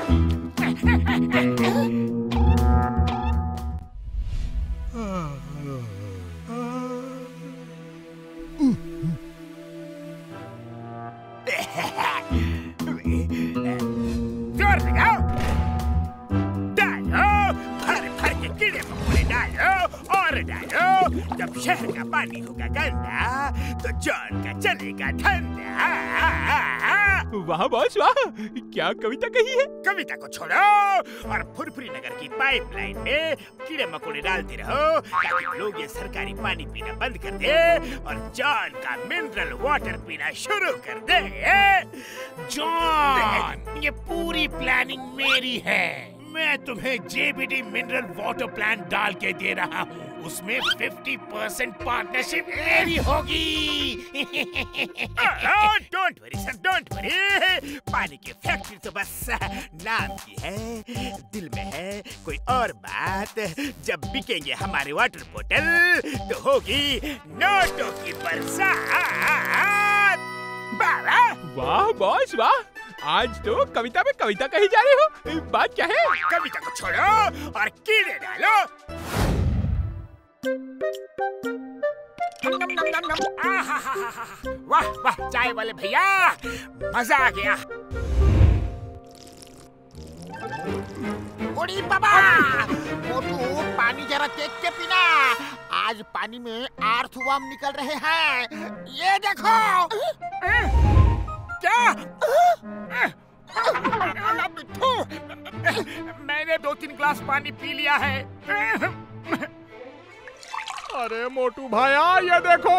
जोर लगाओ, डालो, भर भर के कीड़े मकोड़े डालो और डालो। जब शहर का पानी होगा गंदा तो जॉन का चलेगा धंधा। वाह बॉस वाह, क्या कविता कही है। कविता को छोड़ो और फुरफुरी नगर की पाइपलाइन में कीड़े मकोड़े डालते रहो ताकि लोग ये सरकारी पानी पीना बंद कर दे और जॉन का मिनरल वाटर पीना शुरू कर दे। जॉन, ये पूरी प्लानिंग मेरी है। मैं तुम्हें जेबीडी मिनरल वाटर प्लान डाल के दे रहा हूँ। उसमें 50% पार्टनरशिप मेरी होगी। Don't worry sir, don't worry. पानी की फैक्ट्री तो बस नाम की है, दिल में है कोई और बात। जब बिकेंगे हमारे वाटर बोतल तो होगी नोटों की बरसात। वाह बॉस वाह, आज तो कविता में कविता कही जा रही हो। बात क्या है? कविता को छोड़ो और कीड़े डालो। वाह वाह चाय वाले भैया, मजा आ गया। बड़ी बाबा, मोटू पानी जरा देख के पीना। आज पानी में अर्थवर्म निकल रहे हैं, ये देखो। क्या? मैंने 2-3 ग्लास पानी पी लिया है। अरे मोटू भाया ये देखो,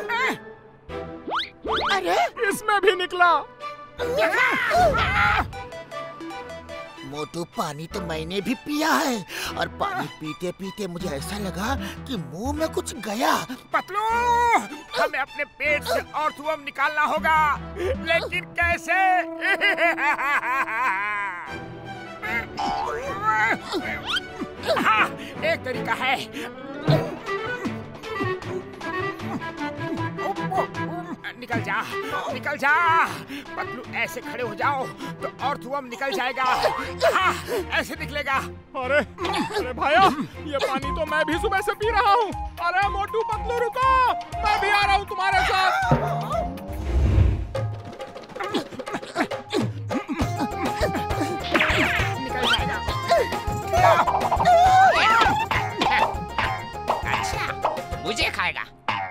अरे इसमें भी निकला। मोटू पानी तो मैंने भी पिया है और पानी पीते पीते मुझे ऐसा लगा कि मुंह में कुछ गया। पतलू, हमें अपने पेट से अर्थवर्म निकालना होगा, लेकिन कैसे? हाँ, एक तरीका है। निकल जा, निकल जा। पतलू ऐसे खड़े हो जाओ तो अर्थवर्म निकल जाएगा। हाँ, ऐसे निकलेगा। अरे अरे भाया, ये पानी तो मैं भी सुबह से पी रहा हूँ। अरे मोटू पतलू रुको, मैं भी आ रहा हूँ तुम्हारे साथ। निकल जाएगा। अच्छा, मुझे खाएगा।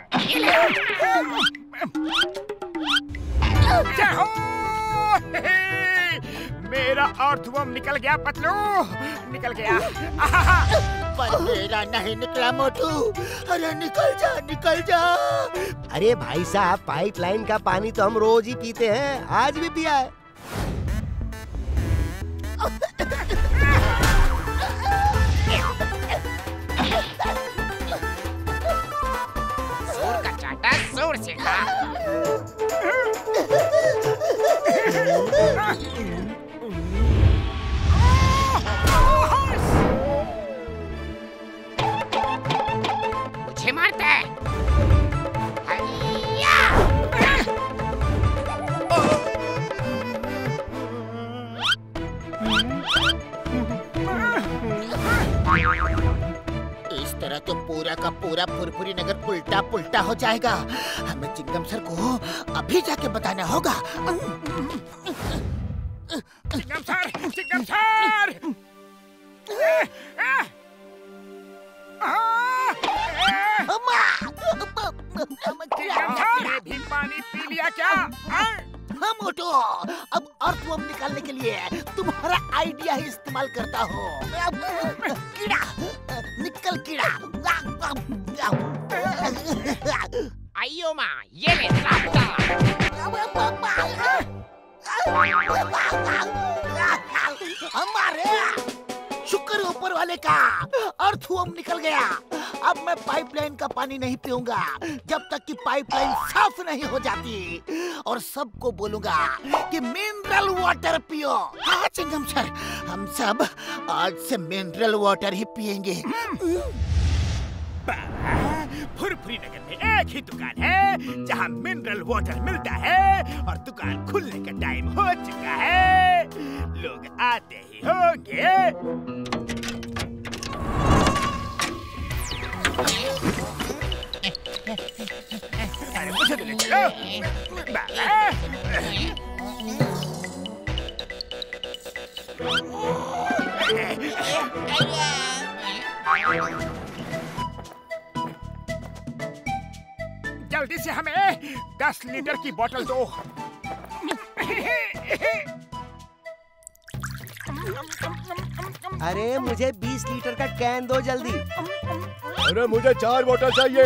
मेरा अर्थवर्म निकल गया पतलू, निकल गया। पर मेरा नहीं निकला मोटू। अरे निकल जा, निकल जा। अरे भाई साहब, पाइपलाइन का पानी तो हम रोज ही पीते हैं, आज भी पिया है। सूर का चाटा सूर से खा। मुझे मारता है। इस तरह तो पूरा का पूरा फुरफुरी नगर उल्टा पुल्टा हो जाएगा। हमें चिंगम सर को अभी जाके बताना होगा। Chingam sir, Chingam sir. Chingam sir, भी पानी पी लिया क्या? हाँ मोटू, अब अर्थवर्म निकालने के लिए तुम्हारा आइडिया ही इस्तेमाल करता हो। कीड़ा, निकल कीड़ा। आइयो माँ, ये ले रास्ता। हमारे शुक्र ऊपर वाले का, अर्थवर्म निकल गया। अब मैं पाइपलाइन का पानी नहीं पीऊंगा जब तक कि पाइपलाइन साफ नहीं हो जाती, और सबको बोलूंगा कि मिनरल वाटर पियो। हाँ चिंगम सर, हम सब आज से मिनरल वाटर ही पिएंगे। फुरफुरी नगर में एक ही दुकान है जहाँ मिनरल वाटर मिलता है और दुकान खुलने का टाइम हो चुका है। लोग लोग आते ही होंगे। अरे मुझे तो ले चलो बाबा। जल्दी से हमें 10 लीटर की बोतल दो। अरे मुझे 20 लीटर का कैन दो जल्दी। अरे मुझे 4 बोतल चाहिए।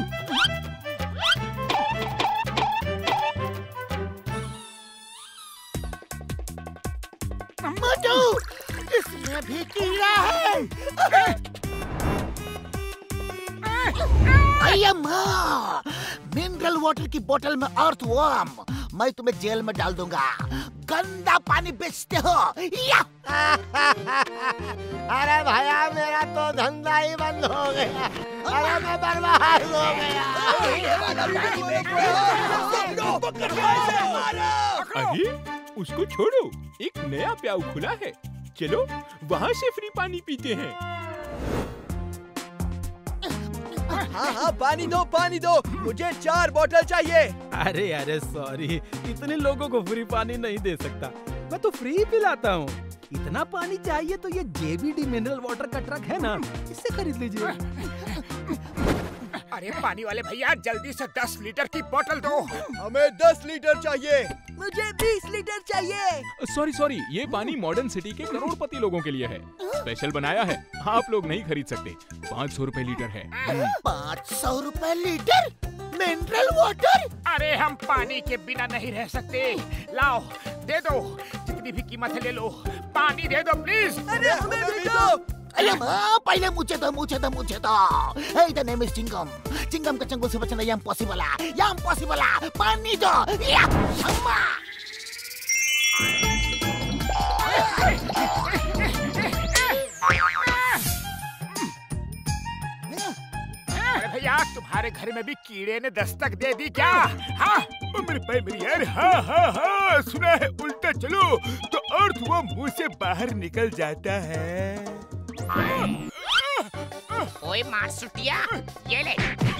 मोटू, इसमें भी कीड़ा है। अय्या माँ, मिनरल वाटर की बोतल में अर्थवर्म। मैं तुम्हें जेल में डाल दूंगा। गंदा पानी बेचते हो। या! अरे भैया मेरा तो धंधा ही बंद हो गया। अरे मैं बर्बाद हो गया। अरे उसको छोड़ो, एक नया प्याऊ खुला है, चलो वहाँ से फ्री पानी पीते हैं। हाँ पानी दो, मुझे 4 बोतल चाहिए। अरे अरे सॉरी, इतने लोगों को फ्री पानी नहीं दे सकता, मैं तो फ्री पिलाता हूँ। इतना पानी चाहिए तो ये जेबीडी मिनरल वाटर का ट्रक है ना, इससे खरीद लीजिए। अरे पानी वाले भैया जल्दी से 10 लीटर की बोतल दो। हमें 10 लीटर चाहिए। मुझे 20 लीटर चाहिए। सॉरी, ये पानी मॉडर्न सिटी के करोड़पति लोगों के लिए है, स्पेशल बनाया है, आप लोग नहीं खरीद सकते। 500 रुपए लीटर है। 500 रुपए लीटर मिनरल वाटर? अरे हम पानी के बिना नहीं रह सकते। लाओ दे दो, जितनी भी कीमत है ले लो। पानी दे दो प्लीज। अरे हमें भी दो। अरे माँ, पहले मुझे दो। Hey, the name is Chingam. Chingam के चंगुल से बचना ये इम्पॉसिबल है। पानी दो। या! अम्मा! अरे भैया तुम्हारे घर में भी कीड़े ने दस्तक दे दी क्या? हाँ मेरे भाई मेरी यार। हाँ सुना है, उल्टा चलो तो अर्थ वो मुंह से बाहर निकल जाता है। ओए मार सुटिया, ये ले।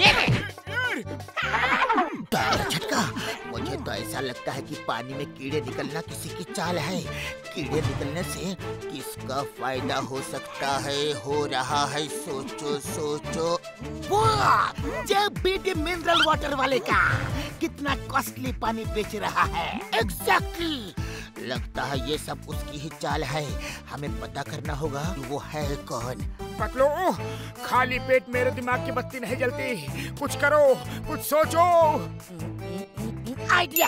झटका। मुझे तो ऐसा लगता है कि पानी में कीड़े निकलना किसी की चाल है। कीड़े निकलने से किसका फायदा हो सकता है, हो रहा है, सोचो। वाह, जेबीडी मिनरल वाटर वाले का कितना कॉस्टली पानी बेच रहा है। एग्जैक्टली। लगता है ये सब उसकी ही चाल है। हमें पता करना होगा कि वो है कौन। पतलू, खाली पेट मेरे दिमाग की बत्ती नहीं जलती। कुछ करो, कुछ सोचो। आइडिया।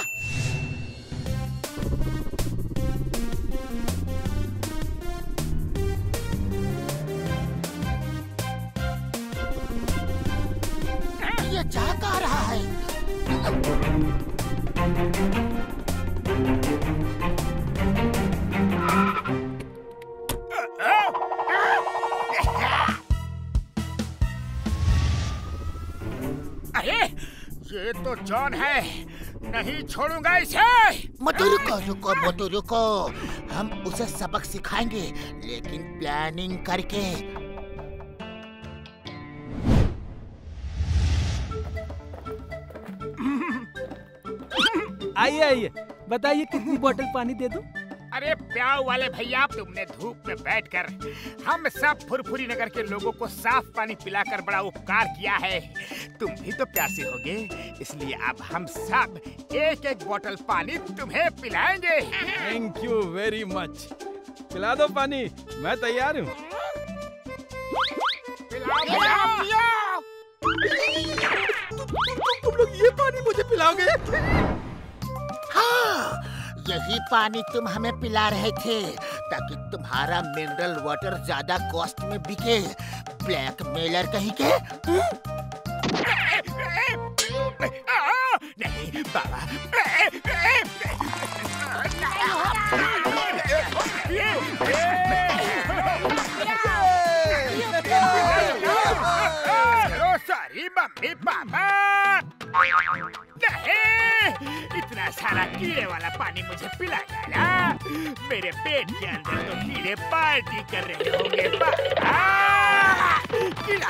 ये जा कहाँ रहा है? अरे ये तो जॉन है, नहीं छोड़ूंगा इसे। मत रुको। हम उसे सबक सिखाएंगे, लेकिन प्लानिंग करके। आइए, बताइए कितनी बोतल पानी दे दूं? अरे प्याऊ वाले भैया, तुमने धूप में बैठकर हम सब फुरफुरी नगर के लोगों को साफ पानी पिलाकर बड़ा उपकार किया है। तुम भी तो प्यासे होगे, इसलिए अब हम सब एक बोतल पानी तुम्हें पिलाएंगे। Thank you very much. पिला दो पानी, मैं तैयार हूँ। तुम लोग ये पानी मुझे पिलाओगे? हाँ, यही पानी तुम हमें पिला रहे थे ताकि तुम्हारा मिनरल वाटर ज्यादा कॉस्ट में बिके। ब्लैकमेलर कहीं के। नहीं बाबा। Sorry mummy papa. नहीं, इतना सारा कीड़े वाला पानी मुझे पिला डाला। मेरे पेट के अंदर तो कीड़े पार्टी कर रहे होंगे। कीड़ा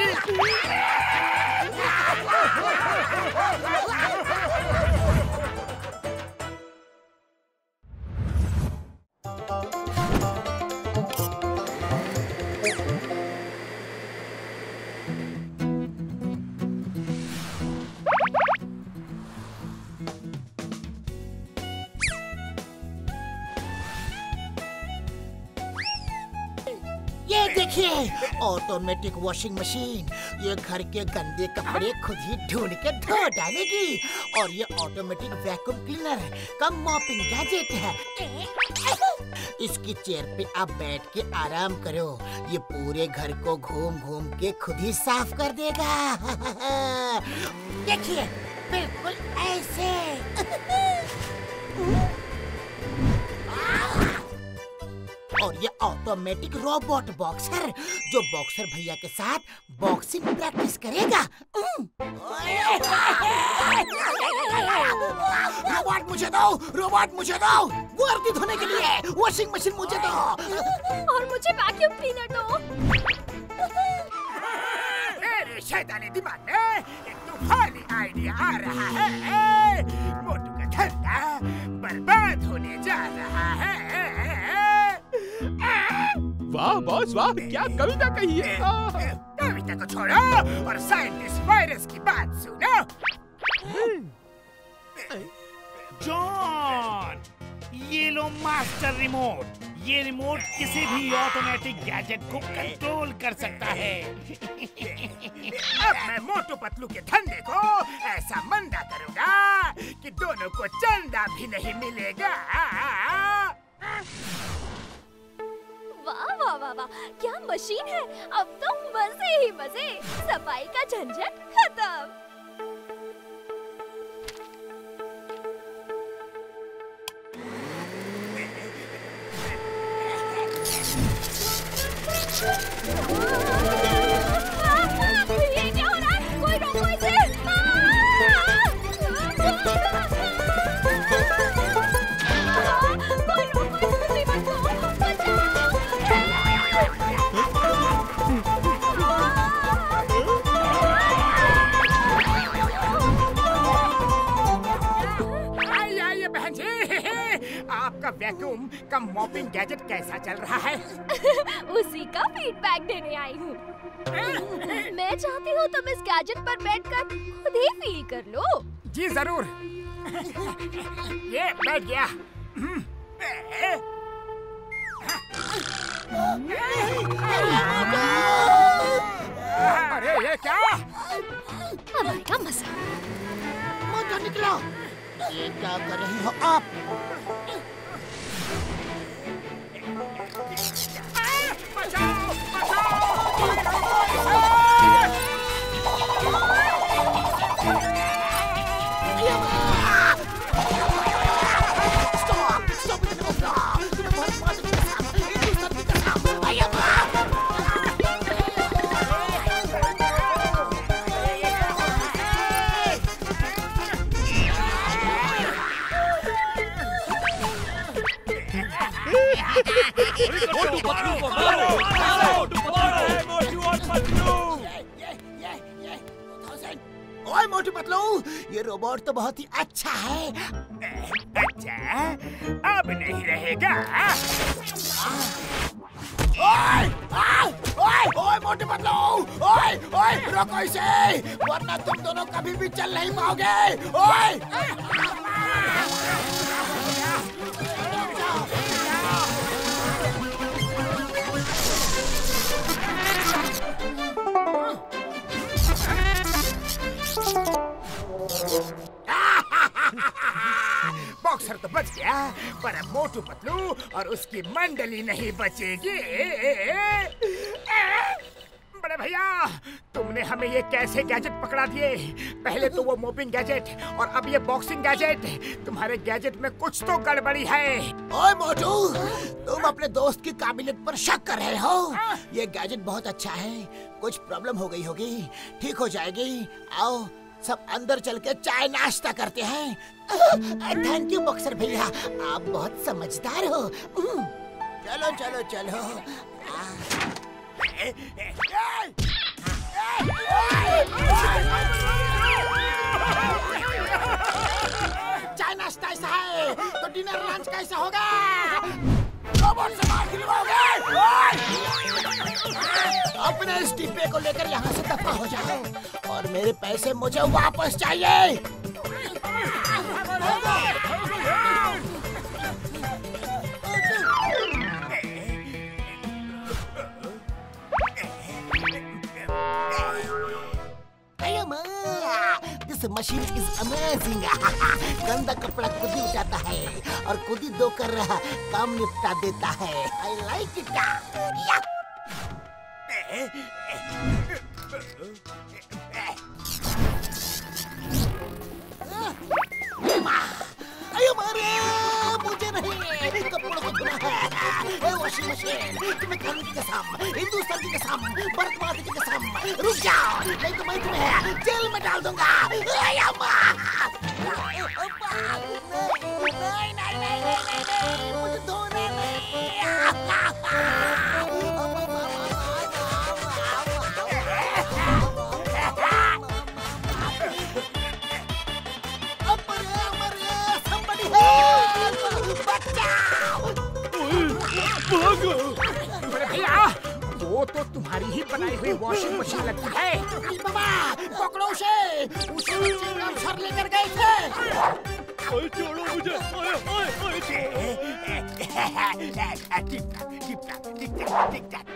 ये देखिए ऑटोमेटिक वॉशिंग मशीन। ये घर के गंदे कपड़े खुद ही ढूंढ के धो डालेगी। और ये ऑटोमेटिक वैक्यूम क्लीनर का मॉपिंग गैजेट है। इसकी चेयर पे आप बैठ के आराम करो, ये पूरे घर को घूम घूम के खुद ही साफ कर देगा। देखिए बिल्कुल ऐसे। और ये ऑटोमेटिक रोबोट बॉक्सर जो बॉक्सर भैया के साथ बॉक्सिंग प्रैक्टिस करेगा। रोबोट मुझे दो, रोबोट मुझे दो। वर्दी धोने के लिए वॉशिंग मशीन मुझे दो। और मुझे वैक्यूम क्लीनर दो। मेरे शैतानी दिमाग में एक तूफानी आइडिया आ रहा है। मोटू का धंधा बर्बाद होने जा रहा है। वाह बॉस वाह, क्या कविता कही है। कविता को छोड़ो और साइंटिस्ट वायरस की बात सुनो। जॉन, ये लो मास्टर रिमोट। ये रिमोट किसी भी ऑटोमेटिक गैजेट को कंट्रोल कर सकता है। अब मैं मोटू पतलू के धंधे को ऐसा मंदा करूंगा कि दोनों को चंदा भी नहीं मिलेगा। वाह वाह वाह वाह, क्या मशीन है। अब तो मजे ही मजे। सफाई का झंझट खत्म। ये क्या हो रहा है? कोई रोको इसे। कोई रोको इस मुसीबत को। आइए बहन जी, आपका वैक्यूम का मॉपिंग गैजेट कैसा चल रहा है? उसी का फीडबैक देने आई हूँ। मैं चाहती हूँ तुम इस गैजेट पर बैठकर खुद ही फील कर लो। जी जरूर। ये बैठ गया। अरे ये क्या? अब आएगा मजा। मोटू निकलो। ये क्या कर रही हो आप? बचाओ, मोटू पतलू को मारो, मोटू और पतलू। ओए मोटू पतलू, ये रोबोट तो बहुत ही अच्छा है। अच्छा, अब नहीं रहेगा। ओए मोटू पतलू, ओए रोको इसे, वरना तुम दोनों कभी भी चल नहीं पाओगे। ओए बॉक्सर तो बच गया, पर अब मोटू पतलू और उसकी मंडली नहीं बचेगी। बड़े भैया, तुमने हमें ये कैसे गैजेट पकड़ा दिए? पहले तो वो मोपिंग गैजेट और अब ये बॉक्सिंग गैजेट। तुम्हारे गैजेट में कुछ तो गड़बड़ी है। ओए मोटू, तुम अपने दोस्त की काबिलियत पर शक कर रहे हो। ये गैजेट बहुत अच्छा है, कुछ प्रॉब्लम हो गई होगी, ठीक हो जाएगी। आओ सब अंदर चल के चाय नाश्ता करते हैं। थैंक यू बॉक्सर भैया, आप बहुत समझदार हो। चलो चलो चलो। चाय नाश्ता ऐसा है तो डिनर लंच कैसा होगा? अपने इस डिब्बे को लेकर यहाँ से दफा हो जाओ और मेरे पैसे मुझे वापस चाहिए। This machine is amazing. गंदा कपड़ा खुद ही उठाता है और खुद ही धोकर काम निपटा देता है। I like it. अयो मारे, मुझे नहीं, कपड़ों को धोना है। वॉशिंग मशीन, तुम्हें खाने की कसम, हिंदुस्तान की कसम, भारत माता की कसम, रुक जाओ, नहीं तो मैं तुम्हें जेल में डाल दूंगा। नहीं, मुझे धोना भैया, वो तो तुम्हारी ही बनाई हुई वॉशिंग मशीन लगता है। बाबा, पकड़ो उसे बच्चे का सर लेकर गए थे। छोड़ो मुझे। Tick tock.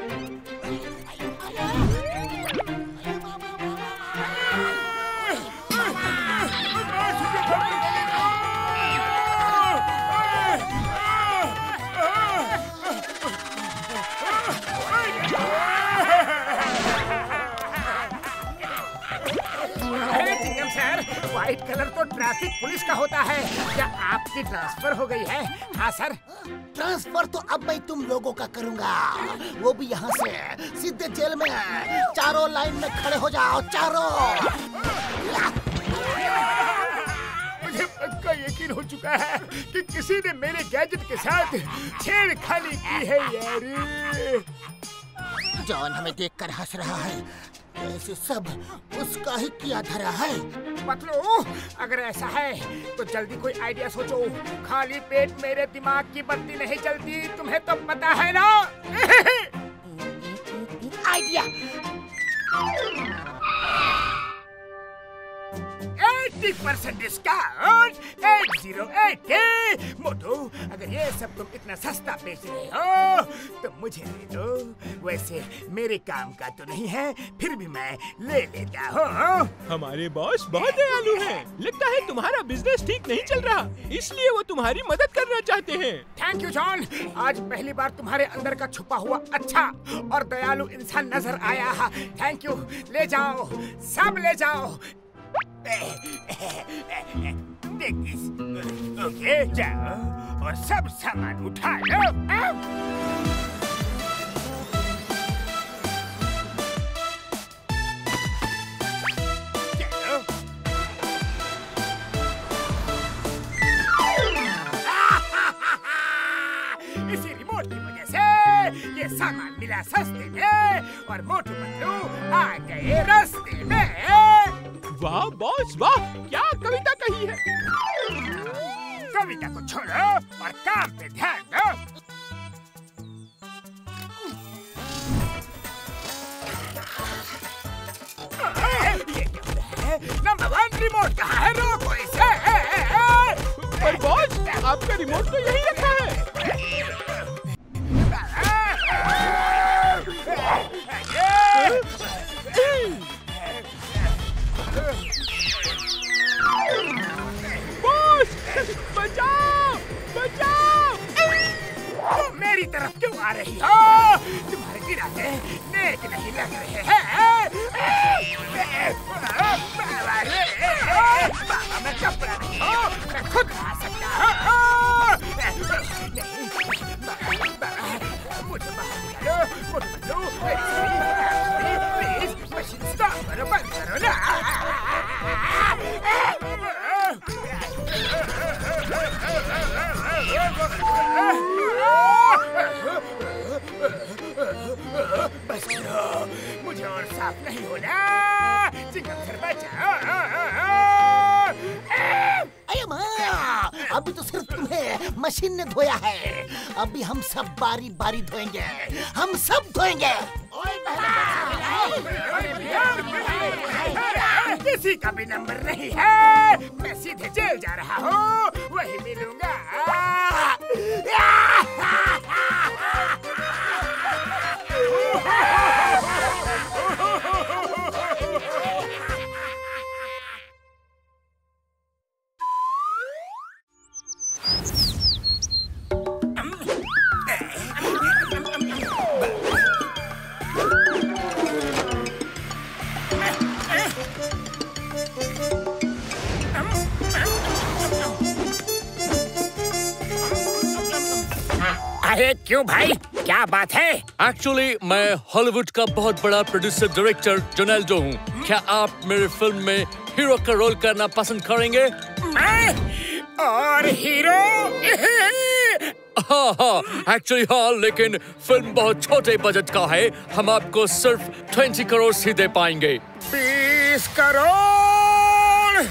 व्हाइट कलर तो ट्रैफिक पुलिस का होता है। क्या आपकी ट्रांसफर हो गई है? हाँ सर। ट्रांसफर तो अब मैं तुम लोगों का करूंगा, वो भी यहाँ से सीधे जेल में। चारों लाइन में खड़े हो जाओ, चारों। मुझे पक्का यकीन हो चुका है कि किसी ने मेरे गैजेट के साथ छेड़खानी की है यार। जॉन हमें देखकर हंस रहा है, ऐसे सब उसका ही किया धरा है। पतलू, अगर ऐसा है तो जल्दी कोई आइडिया सोचो। खाली पेट मेरे दिमाग की बत्ती नहीं चलती, तुम्हें तो पता है ना। आइडिया। 80% डिस्काउंट 808 मोटू, अगर ये सब तुम इतना सस्ता बेच रहे हो तो मुझे दे दो। वैसे मेरे काम का तो नहीं है, फिर भी मैं ले लेता हूँ। हमारे बॉस बहुत दयालु हैं। लगता है तुम्हारा बिजनेस ठीक नहीं चल रहा, इसलिए वो तुम्हारी मदद करना चाहते हैं। थैंक यू जॉन, आज पहली बार तुम्हारे अंदर का छुपा हुआ अच्छा और दयालु इंसान नजर आया। Thank you. ले जाओ, सब ले जाओ। ओके, जाओ और सब सामान उठा लो। चलो। इसी रिमोट की वजह से ये सामान मिला सस्ते में और मोटू पतलू आ गए रास्ते में। वाह बॉस वाह, क्या कविता कही है। कविता को छोड़ो और काम पे ध्यान दो। ये क्या है? नंबर 1 रिमोट कहाँ है? रोको इसे। पर बॉस, आपका रिमोट तो यही रखा है। बॉस, बचाओ, बचाओ! तुम मेरी तरफ क्यों आ रही हो? तुम्हारे इरादे नेक नहीं लग रहे हैं। बाबा, मैं कपड़ा नहीं हूँ, मैं खुद आ सकता हूँ। मुझे बाहर निकालो, मुझे बदलो। प्लीज मशीन स्टॉप करो, बंद करो ना। मशीन ने धोया है। अभी हम सब बारी बारी धोएंगे, हम सब धोएंगे। किसी का भी नंबर नहीं है, मैं सीधे जेल जा रहा हूँ, वही मिलूंगा। अरे क्यों भाई, क्या बात है? एक्चुअली मैं हॉलीवुड का बहुत बड़ा प्रोड्यूसर डायरेक्टर जोनेल्डो हूँ। क्या आप मेरे फिल्म में हीरो का रोल करना पसंद करेंगे? और हीरो? हाँ, एक्चुअली हाँ, लेकिन फिल्म बहुत छोटे बजट का है। हम आपको सिर्फ 20 करोड़ ही दे पाएंगे। 20 करोड़?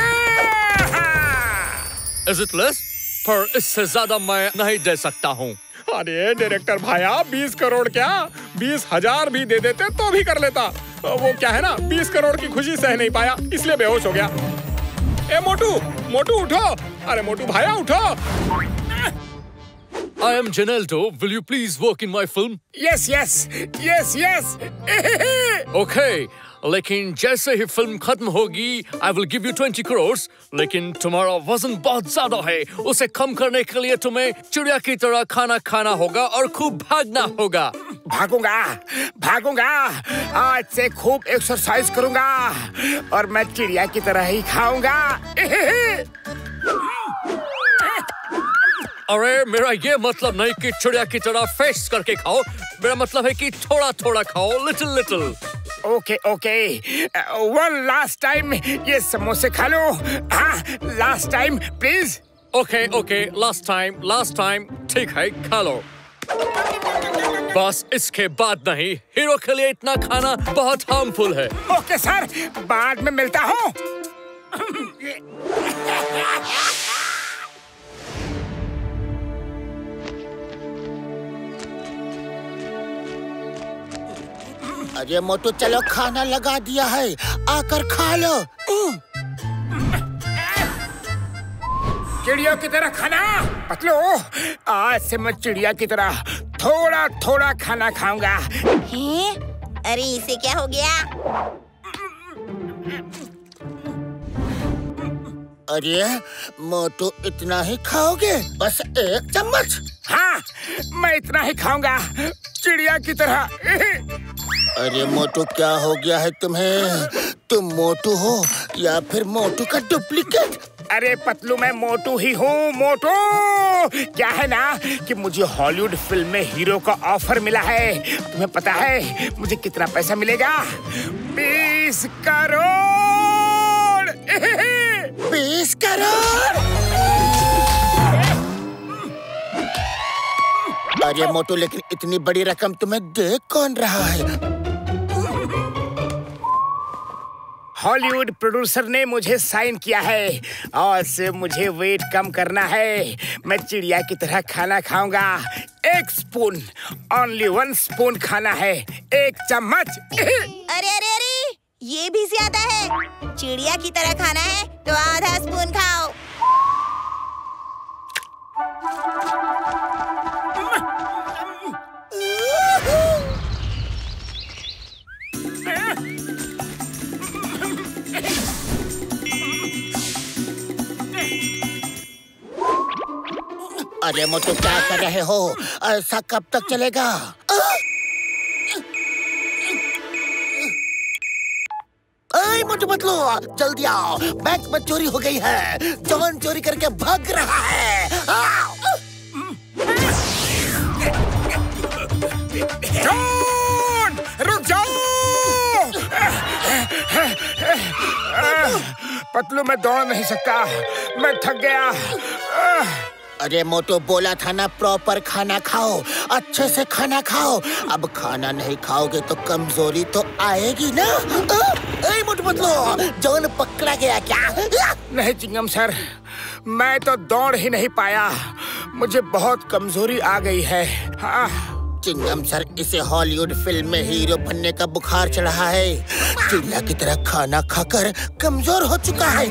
Is it less? पर इससे ज्यादा मैं नहीं दे सकता हूँ। अरे डायरेक्टर भाया, 20 करोड़ क्या, 20,000 भी दे देते तो भी कर लेता। वो क्या है ना, 20 करोड़ की खुशी सह नहीं पाया, इसलिए बेहोश हो गया। ए मोटू, मोटू उठो। अरे मोटू भाया उठो। I am Joneldo. Will you please work in my film? Yes, yes, yes, yes. Okay. लेकिन जैसे ही फिल्म खत्म होगी, I will give you 20 crore. लेकिन तुम्हारा वजन बहुत ज्यादा है, उसे कम करने के लिए तुम्हें चिड़िया की तरह खाना खाना होगा और खूब भागना होगा। भागूंगा, भागूंगा। आज से खूब एक्सरसाइज करूंगा और मैं चिड़िया की तरह ही खाऊंगा। अरे मेरा ये मतलब नहीं कि चिड़िया की तरह फेस्ट करके खाओ। मेरा मतलब है कि थोड़ा थोड़ा खाओ, little little. Okay okay, one last time ये समोसे खा लो। हाँ, last time please. Okay okay, last time, ठीक है, खा लो। बस इसके बाद नहीं। हीरो के लिए इतना खाना बहुत हार्मफुल है। ओके सर, बाद में मिलता हूँ। अरे मोटू चलो, खाना लगा दिया है, आकर खा लो। चिड़ियों की तरह खाना। पतलू, आज से मैं चिड़िया की तरह थोड़ा थोड़ा खाना खाऊंगा। अरे इसे क्या हो गया? अरे मोटू, इतना ही खाओगे? बस 1 चम्मच? हाँ, मैं इतना ही खाऊंगा, चिड़िया की तरह। अरे मोटू, क्या हो गया है तुम्हें? तुम मोटू हो या फिर मोटू का डुप्लीकेट? अरे पतलू, मैं मोटू ही हूँ, मोटू। क्या है ना कि मुझे हॉलीवुड फिल्म में हीरो का ऑफर मिला है। तुम्हें पता है मुझे कितना पैसा मिलेगा? 20 करोड़। 20 करोड़? अरे मोटू, लेकिन इतनी बड़ी रकम तुम्हें दे कौन रहा है? हॉलीवुड प्रोड्यूसर ने मुझे साइन किया है और से मुझे वेट कम करना है। मैं चिड़िया की तरह खाना खाऊंगा। 1 स्पून, ओनली 1 स्पून खाना है, 1 चम्मच। अरे अरे अरे, ये भी ज्यादा है। चिड़िया की तरह खाना है तो आधा स्पून खाओ। अरे मोटू, क्या कर रहे हो? ऐसा कब तक चलेगा? मोटू पतलू, जल्दी आओ, बैंक में चोरी हो गई है। जॉन चोरी करके भाग रहा है। जॉन, रुक जाओ। पतलू, मैं दौड़ नहीं सकता, मैं थक गया। अरे मोटू, बोला था ना प्रॉपर खाना खाओ, अच्छे से खाना खाओ। अब खाना नहीं खाओगे तो कमजोरी तो आएगी ना। मोटू पतलू, जॉन पकड़ा गया क्या? नहीं चिंगम सर, मैं तो दौड़ ही नहीं पाया। मुझे बहुत कमजोरी आ गई है। हाँ। चिंगम सर, इसे हॉलीवुड फिल्म में हीरो बनने का बुखार चढ़ा है। चिड़िया की तरह खाना खाकर कमजोर हो चुका है।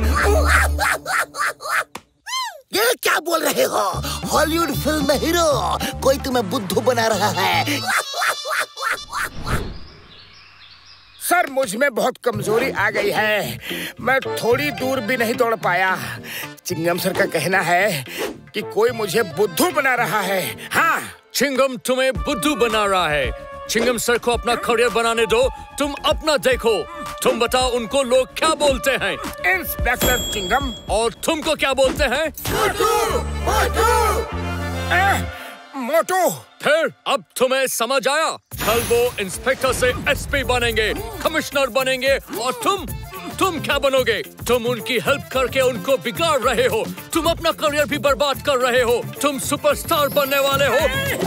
ये क्या बोल रहे हो? हॉलीवुड फिल्म में हीरो? कोई तुम्हें बुद्धू बना रहा है। सर, मुझ में बहुत कमजोरी आ गई है। मैं थोड़ी दूर भी नहीं दौड़ पाया। चिंगम सर का कहना है कि कोई मुझे बुद्धू बना रहा है। हाँ, चिंगम तुम्हें बुद्धू बना रहा है। चिंगम सर को अपना करियर बनाने दो, तुम अपना देखो। तुम बताओ उनको लोग क्या बोलते हैं? इंस्पेक्टर चिंगम। और तुमको क्या बोलते हैं? मोटू। फिर अब तुम्हें समझ आया? कल वो इंस्पेक्टर से एसपी बनेंगे, कमिश्नर बनेंगे, और तुम क्या बनोगे? तुम उनकी हेल्प करके उनको बिगाड़ रहे हो। तुम अपना करियर भी बर्बाद कर रहे हो। तुम सुपरस्टार बनने वाले हो।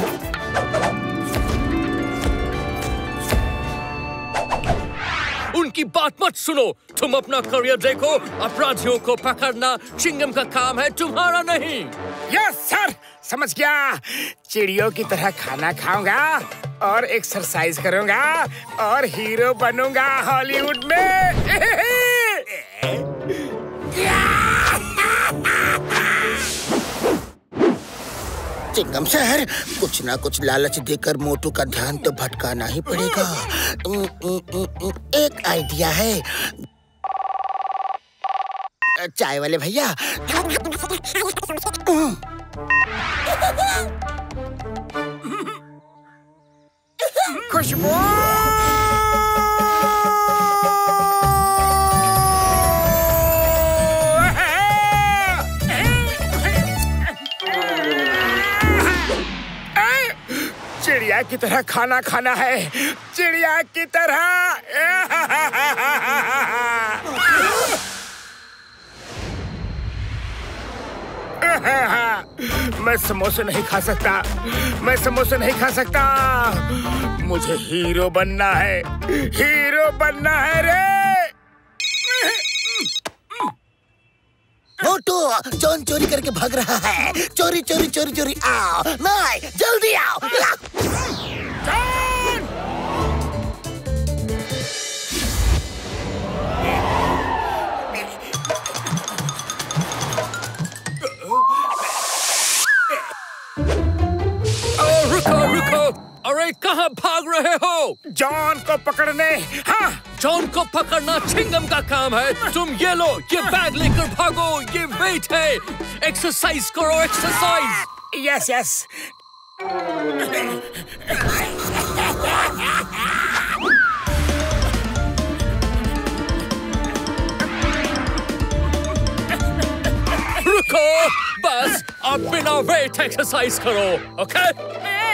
उनकी बात मत सुनो। तुम अपना करियर देखो। अपराधियों को पकड़ना चिंगम का काम है, तुम्हारा नहीं। यस सर, समझ गया। चिड़ियों की तरह खाना खाऊंगा और एक्सरसाइज करूंगा और हीरो बनूंगा हॉलीवुड में। चिंगम सर, कुछ ना कुछ लालच देकर मोटू का ध्यान तो भटकाना ही पड़ेगा। एक आइडिया है। चाय वाले भैया, खुशबू। चिड़िया की तरह खाना खाना है, चिड़िया की तरह। मैं समोसे नहीं खा सकता। मैं समोसे नहीं खा सकता। मुझे हीरो बनना है। हीरो बनना है रे। मोटू, जॉन चोरी करके भाग रहा है। चोरी चोरी चोरी चोरी। आओ नहीं, जल्दी आओ। रुको। अरे कहाँ भाग रहे हो? जॉन को पकड़ने। हाँ, जॉन को पकड़ना चिंगम का काम है। तुम ये लो, ये बैग लेकर भागो। ये वेट है। एक्सरसाइज करो, एक्सरसाइज। Yes yes. रुको, बस अब बिना वेट एक्सरसाइज करो, ओके?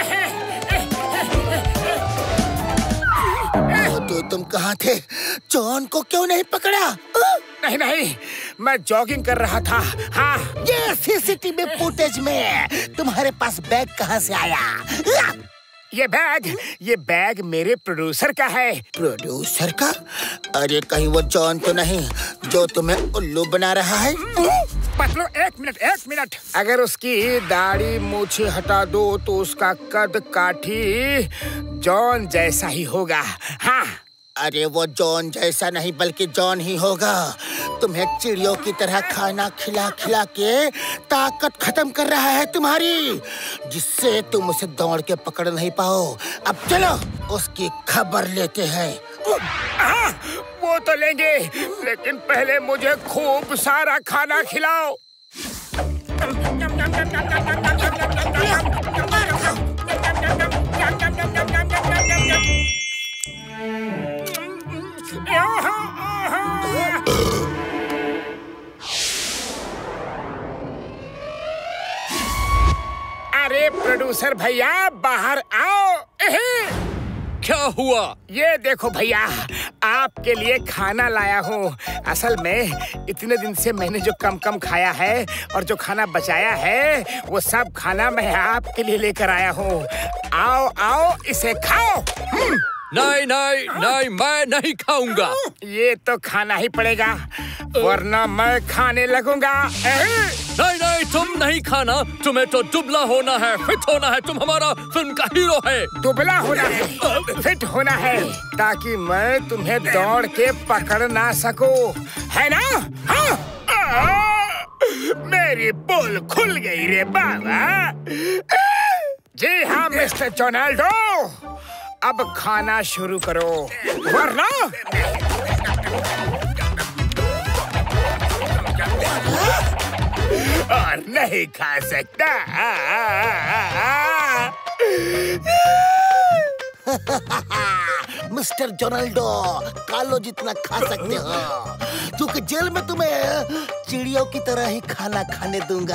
तो तुम कहाँ थे? जॉन को क्यों नहीं पकड़ा? नहीं, मैं जॉगिंग कर रहा था। हाँ, ये सीसीटीवी फुटेज में तुम्हारे पास बैग कहाँ से आया? ये बैग मेरे प्रोड्यूसर का है। प्रोड्यूसर का? अरे कहीं वो जॉन तो नहीं जो तुम्हें उल्लू बना रहा है? पतलू, एक मिनट। अगर उसकी दाढ़ी मूछें हटा दो तो उसका कद काठी जॉन जैसा ही होगा। हाँ। अरे वो जॉन जैसा नहीं बल्कि जॉन ही होगा। तुम्हें चिड़ियों की तरह खाना खिला खिला के ताकत खत्म कर रहा है तुम्हारी, जिससे तुम उसे दौड़ के पकड़ नहीं पाओ। अब चलो उसकी खबर लेते हैं। वो तो लेंगे, लेकिन पहले मुझे खूब सारा खाना खिलाओ। अरे प्रोड्यूसर भैया, बाहर आओ। क्या हुआ? ये देखो भैया, आपके लिए खाना लाया हूँ। असल में इतने दिन से मैंने जो कम खाया है और जो खाना बचाया है वो सब खाना मैं आपके लिए लेकर आया हूँ। आओ इसे खाओ। नहीं, मैं नहीं खाऊंगा। ये तो खाना ही पड़ेगा, वरना मैं खाने लगूंगा। नहीं नहीं, तुम नहीं खाना, तुम्हें तो दुबला होना है, फिट होना है, तुम हमारा फिल्म का हीरो है। दुबला होना है, फिट होना है, ताकि मैं तुम्हें दौड़ के पकड़ ना सकूं, है ना? हाँ? मेरी पोल खुल गई रे बाबा। जी हाँ मिस्टर जोनाल्डो, अब खाना शुरू करो, वरना और नहीं खा सकता। मिस्टर जोनाल्डो, कालो जितना खा सकते हो, क्योंकि जेल में तुम्हें चिड़ियों की तरह ही खाना खाने दूंगा।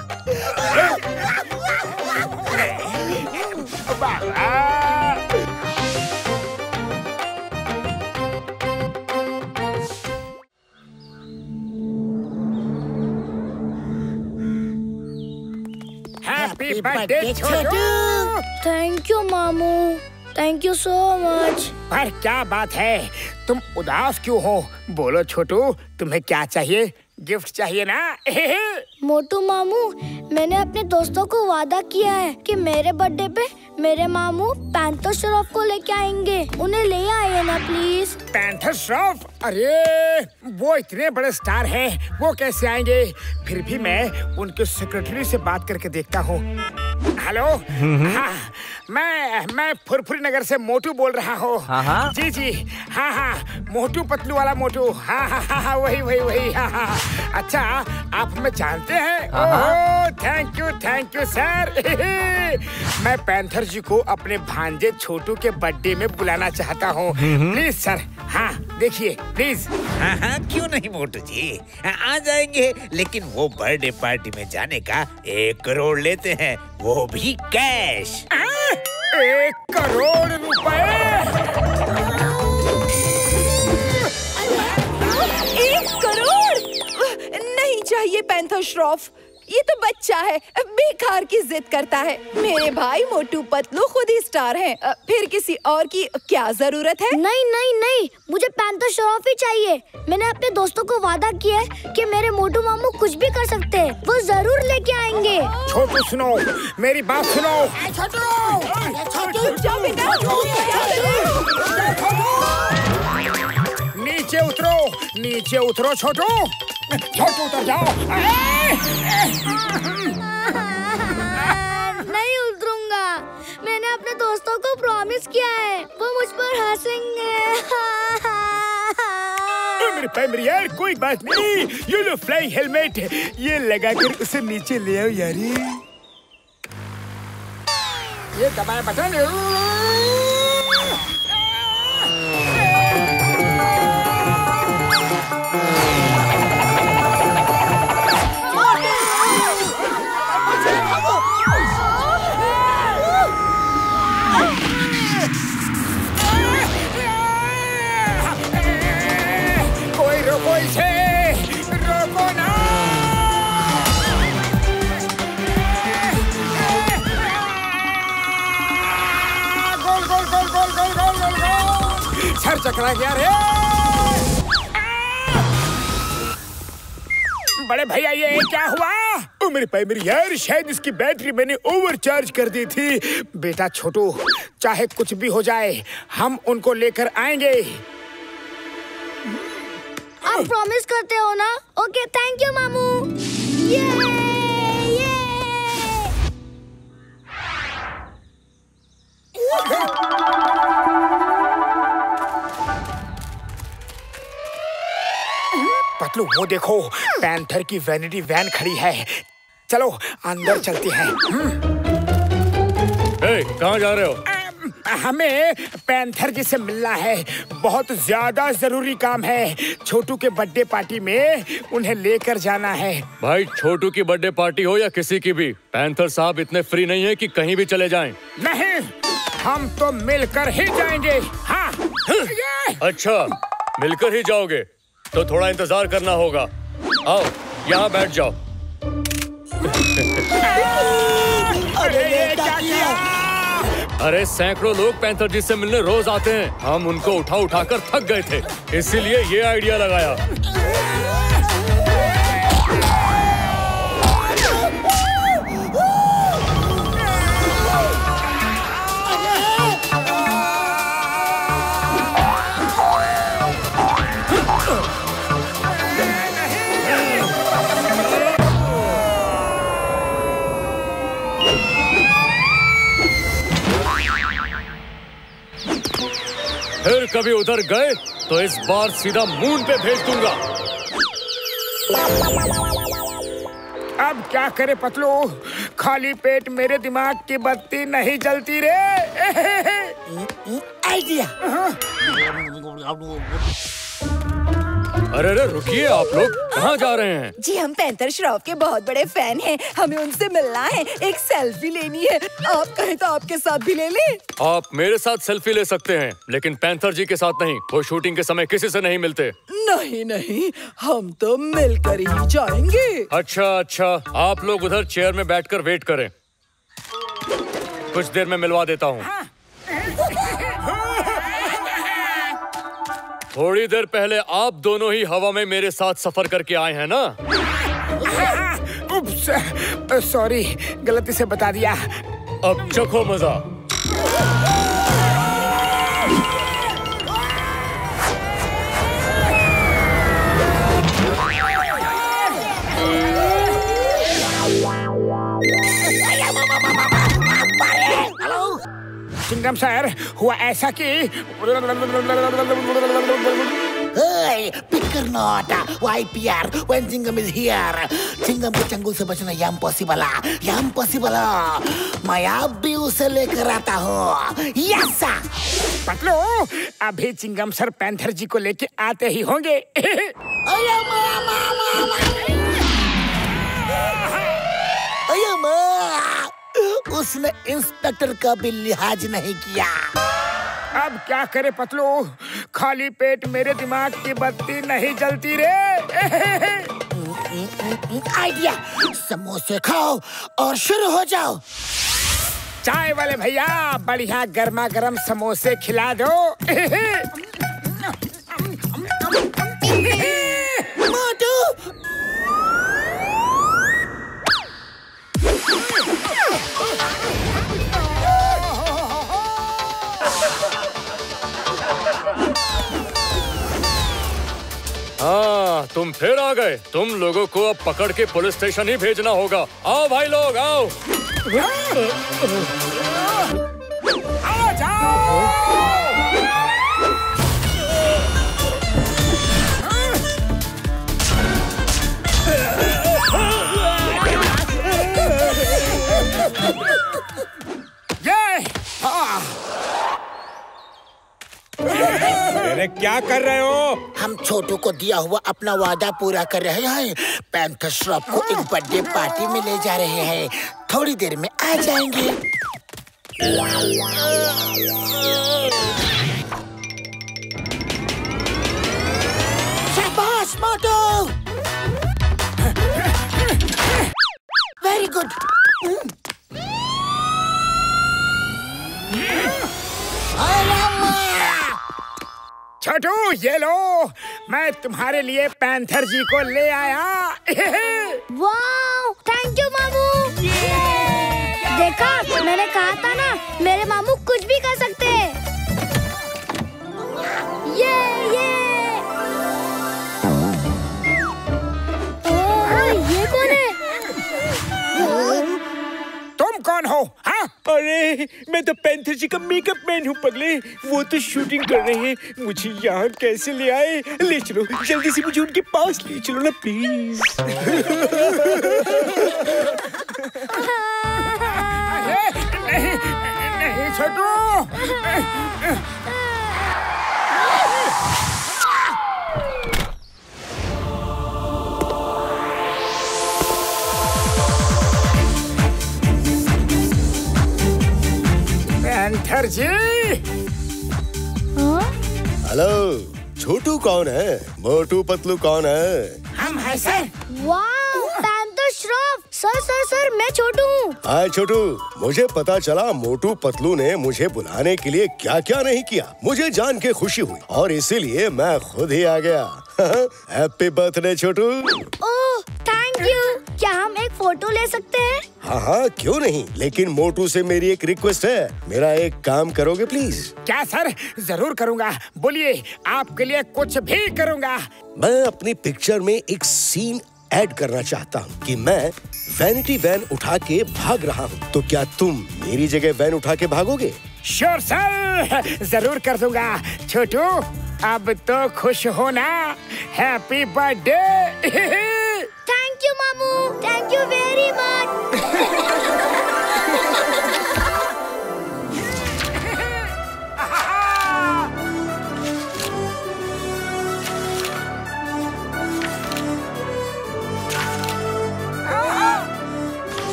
Happy birthday Chotu. Thank you मामू, थैंक यू सो मच। पर क्या बात है, तुम उदास क्यों हो? बोलो छोटू, तुम्हें क्या चाहिए? गिफ्ट चाहिए ना? मोटू मामू, मैंने अपने दोस्तों को वादा किया है कि मेरे बर्थडे पे मेरे मामू पैंथर श्रॉफ को लेके आएंगे। उन्हें ले आइए ना प्लीज। पैंथर श्रॉफ? अरे वो इतने बड़े स्टार हैं, वो कैसे आएंगे? फिर भी मैं उनके सेक्रेटरी से बात करके देखता हूँ। हेलो, हाँ, मैं फुरफुरी नगर से मोटू बोल रहा हूँ। हाँ जी जी, हाँ हाँ, मोटू पतलू वाला मोटू। हाँ हाँ हाँ, वही। हाँ हाँ, अच्छा आप हमें जानते हैं? Oh, thank you sir. मैं पैंथर जी को अपने भांजे छोटू के बर्थडे में बुलाना चाहता हूँ। प्लीज सर, हाँ देखिए प्लीज। हाँ, क्यों नहीं मोटू जी, आ जाएंगे, लेकिन वो बर्थडे पार्टी में जाने का 1 करोड़ लेते हैं, वो भी कैश। 1 करोड़ रुपए? 1 करोड़? नहीं चाहिए पैंथर श्रॉफ, ये तो बच्चा है, बेकार की जिद करता है। मेरे भाई मोटू पतलू खुद ही स्टार हैं, फिर किसी और की क्या जरूरत है? नहीं, मुझे पैंथर श्रॉफ ही चाहिए। मैंने अपने दोस्तों को वादा किया है कि मेरे मोटू मामू कुछ भी कर सकते हैं, वो जरूर लेके आएंगे। छोटू सुनो, मेरी बात सुनो। नीचे उतरो छोटू उतर जाओ। नहीं उतरूंगा, मैंने अपने दोस्तों को प्रॉमिस किया है, वो मुझ पर हंसेंगे। मेरे यार कोई बात नहीं, ये लो फ्लाई हेलमेट, ये लगाकर उसे नीचे ले आओ यारी। ये दबाया बटन। सर चकरा गया रे। बड़े भैया ये क्या हुआ? ओ मेरे भाई मेरी यार, शायद इसकी बैटरी मैंने ओवरचार्ज कर दी थी। बेटा छोटू, चाहे कुछ भी हो जाए, हम उनको लेकर आएंगे। आप प्रॉमिस करते हो ना? ओके, थैंक यू मामू। ये। पतलू वो देखो, पैंथर की वैनिटी वैन खड़ी है, चलो अंदर चलते हैं। कहाँ जा रहे हो? हमें पैंथर जी से मिलना है, बहुत ज्यादा जरूरी काम है। छोटू के बर्थडे पार्टी में उन्हें लेकर जाना है। भाई छोटू की बर्थडे पार्टी हो या किसी की भी, पैंथर साहब इतने फ्री नहीं है कि कहीं भी चले जाएं। नहीं, हम तो मिलकर ही जाएंगे। हाँ। अच्छा, मिलकर ही जाओगे तो थोड़ा इंतजार करना होगा। आओ यहाँ बैठ जाओ। अरे सैकड़ों लोग पैंथर जी से मिलने रोज आते हैं, हम उनको उठाकर थक गए थे, इसीलिए ये आइडिया लगाया। फिर कभी उधर गए तो इस बार सीधा मून पे भेज दूंगा। अब क्या करे पतलू, खाली पेट मेरे दिमाग की बत्ती नहीं जलती रे। आइडिया। अरे अरे रुकिए, आप लोग कहाँ जा रहे हैं? जी हम पैंथर श्रॉफ के बहुत बड़े फैन हैं, हमें उनसे मिलना है, एक सेल्फी लेनी है। आप कहें तो आपके साथ भी ले लें। आप मेरे साथ सेल्फी ले सकते हैं, लेकिन पैंथर जी के साथ नहीं। वो शूटिंग के समय किसी से नहीं मिलते। नहीं नहीं, हम तो मिलकर ही जाएंगे। अच्छा, आप लोग उधर चेयर में बैठकर वेट करें, कुछ देर में मिलवा देता हूँ। थोड़ी देर पहले आप दोनों ही हवा में मेरे साथ सफर करके आए हैं ना? उप्स, सॉरी, गलती से बता दिया। अब चखो मजा। चिंगम सर, हुआ ऐसा कि Hey, picker not. YPR, when Chingam is here. Chingam के चंगुल से बचना impossible. मैं अब भी उसे लेकर आता हूँ। Yes sir. पतलू, अभी चिंगम सर पैंथर जी को लेके आते ही होंगे। उसने इंस्पेक्टर का भी लिहाज नहीं किया। अब क्या करे पतलू, खाली पेट मेरे दिमाग की बत्ती नहीं जलती रे। आइडिया, समोसे खाओ और शुरू हो जाओ। चाय वाले भैया, बढ़िया गर्मा गर्म समोसे खिला दो। मोटू, हाँ, तुम फिर आ गए। तुम लोगों को अब पकड़ के पुलिस स्टेशन ही भेजना होगा। आओ भाई लोग, आओ। आ जाओ। अरे क्या कर रहे हो? हम छोटू को दिया हुआ अपना वादा पूरा कर रहे हैं। पैंथर श्रॉफ को एक बर्थडे पार्टी में ले जा रहे हैं, थोड़ी देर में आ जाएंगे। शाबाश मोटू, वेरी गुड। छोटू, ये लो, मैं तुम्हारे लिए पैंथर जी को ले आया। वाओ, थैंक यू मामू। देखा, मैंने कहा था ना, मेरे मामू कुछ भी कर सकते हैं। ये कौन है? तुम कौन हो? हाँ? अरे मैं तो पैंथर जी का मेकअप मैन हूँ पगले। वो तो शूटिंग कर रहे हैं, मुझे यहाँ कैसे ले आए? ले चलो, जल्दी से मुझे उनके पास ले चलो ना प्लीज। नहीं छोटू। पैंथर जी। हेलो, छोटू कौन है? मोटू पतलू कौन है? हम हैं sir. Wow, Panther Shroff. Sir, मैं छोटू हूँ। हाय छोटू, मुझे पता चला मोटू पतलू ने मुझे बुलाने के लिए क्या क्या नहीं किया। मुझे जान के खुशी हुई और इसीलिए मैं खुद ही आ गया। Happy birthday Chhotu. Oh, thank you. क्या हम एक फोटो ले सकते हैं? हाँ, क्यों नहीं, लेकिन मोटू से मेरी एक रिक्वेस्ट है। मेरा एक काम करोगे प्लीज? क्या सर? जरूर करूँगा, बोलिए, आपके लिए कुछ भी करूँगा। मैं अपनी पिक्चर में एक सीन ऐड करना चाहता हूँ कि मैं वैनिटी वैन उठा के भाग रहा हूँ। तो क्या तुम मेरी जगह वैन उठा के भागोगे? श्योर सर, जरूर कर दूंगा। छोटू अब तो खुश हो ना? Happy birthday. थैंक यू मामू, थैंक यू वेरी मच।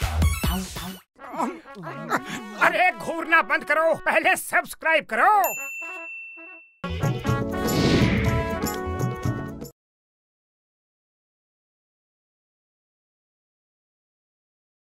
अरे घूरना बंद करो, पहले सब्सक्राइब करो।